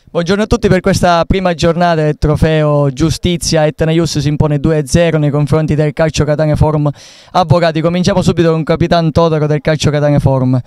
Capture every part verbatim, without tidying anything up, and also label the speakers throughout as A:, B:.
A: Buongiorno a tutti. Per questa prima giornata del trofeo Giustizia, Etna Ius si impone due a zero nei confronti del Calcio Catania Forum Avvocati. Cominciamo subito con Capitan Todaro del Calcio Catania Forum.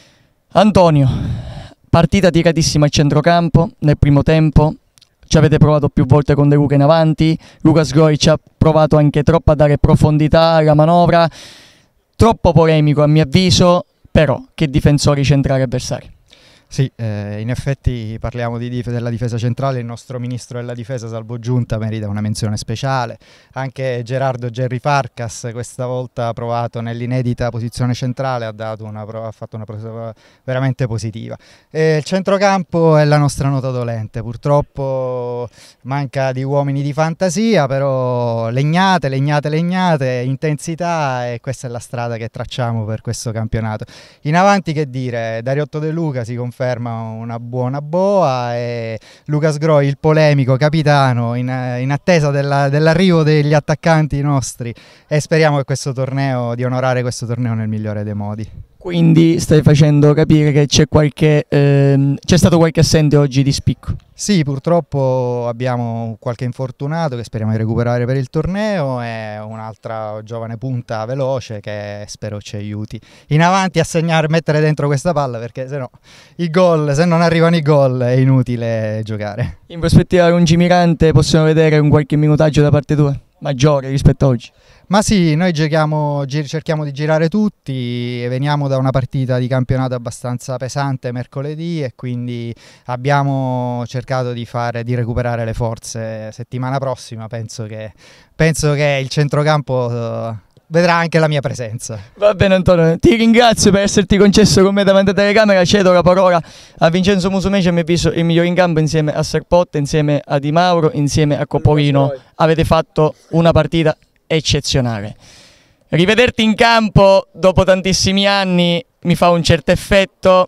A: Antonio, partita tiratissima a centrocampo nel primo tempo, ci avete provato più volte con De Luca in avanti, Lucas Groi ci ha provato anche troppo a dare profondità alla manovra, troppo polemico a mio avviso, però che difensori centrali avversari.
B: Sì, eh, in effetti parliamo di dif della difesa centrale, il nostro ministro della difesa Salvo Giunta merita una menzione speciale, anche Gerardo Gerry Farcas questa volta ha provato nell'inedita posizione centrale, ha, dato una ha fatto una prova veramente positiva. E il centrocampo è la nostra nota dolente, purtroppo manca di uomini di fantasia, però legnate, legnate, legnate, intensità, e questa è la strada che tracciamo per questo campionato. In avanti che dire, Dariotto De Luca si conferma una buona boa e Lucas Groi, il polemico capitano, in, in attesa dell'arrivo degli attaccanti nostri, e speriamo che questo torneo, di onorare questo torneo nel migliore dei modi.
A: Quindi stai facendo capire che c'è qualche ehm, c'è stato qualche assente oggi di spicco?
B: Sì, purtroppo abbiamo qualche infortunato che speriamo di recuperare per il torneo e un'altra giovane punta veloce che spero ci aiuti in avanti a segnare, mettere dentro questa palla, perché se no i gol, se non arrivano i gol è inutile giocare.
A: In prospettiva lungimirante possiamo vedere un qualche minutaggio da parte tua, maggiore rispetto a oggi?
B: Ma sì, noi giochiamo, cerchiamo di girare tutti e veniamo da una partita di campionato abbastanza pesante mercoledì e quindi abbiamo cercato di, fare, di recuperare le forze. Settimana prossima penso che, penso che il centrocampo uh, vedrà anche la mia presenza.
A: Va bene Antonio, ti ringrazio per esserti concesso con me davanti alla telecamera, cedo la parola a Vincenzo Musumeci, a mio avviso il migliore in campo insieme a Serpotte, insieme a Di Mauro, insieme a Coppolino. Avete fatto una partita eccezionale. Rivederti in campo dopo tantissimi anni mi fa un certo effetto.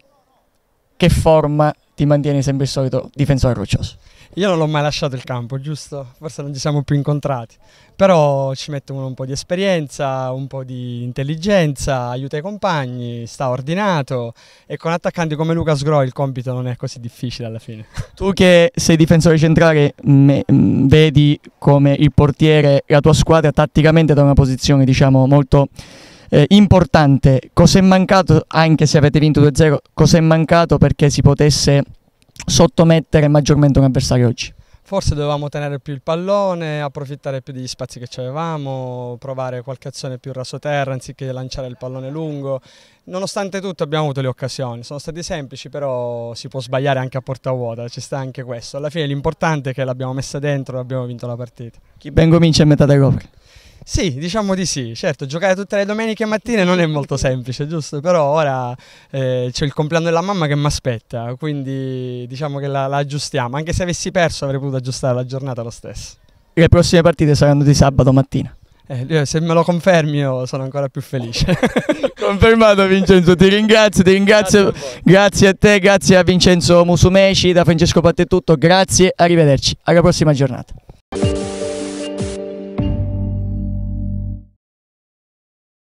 A: Che forma ti mantieni sempre il solito difensore roccioso?
C: Io non l'ho mai lasciato il campo, giusto? Forse non ci siamo più incontrati, però ci mette un po' di esperienza, un po' di intelligenza, aiuta i compagni, sta ordinato e con attaccanti come Lucas Groi il compito non è così difficile alla fine.
A: Tu che sei difensore centrale, me, mh, vedi come il portiere la tua squadra tatticamente da una posizione diciamo molto eh, importante. Cos'è mancato, anche se avete vinto due a zero, cos'è mancato perché si potesse sottomettere maggiormente un avversario oggi?
C: Forse dovevamo tenere più il pallone, approfittare più degli spazi che avevamo, provare qualche azione più rasoterra anziché lanciare il pallone lungo. Nonostante tutto abbiamo avuto le occasioni, sono stati semplici, però si può sbagliare anche a porta vuota, ci sta anche questo. Alla fine l'importante è che l'abbiamo messa dentro e abbiamo vinto la partita.
A: Chi ben comincia a metà dell'opera?
C: Sì, diciamo di sì, certo, giocare tutte le domeniche mattine non è molto semplice, giusto? Però ora eh, c'è il compleanno della mamma che mi aspetta, quindi diciamo che la, la aggiustiamo, anche se avessi perso avrei potuto aggiustare la giornata lo stesso.
A: Le prossime partite saranno di sabato mattina?
C: Eh, se me lo confermi io sono ancora più felice.
A: Confermato Vincenzo, ti ringrazio, ti ringrazio, grazie a, grazie a te, grazie a Vincenzo Musumeci, da Francesco Patte è tutto, grazie, arrivederci, alla prossima giornata.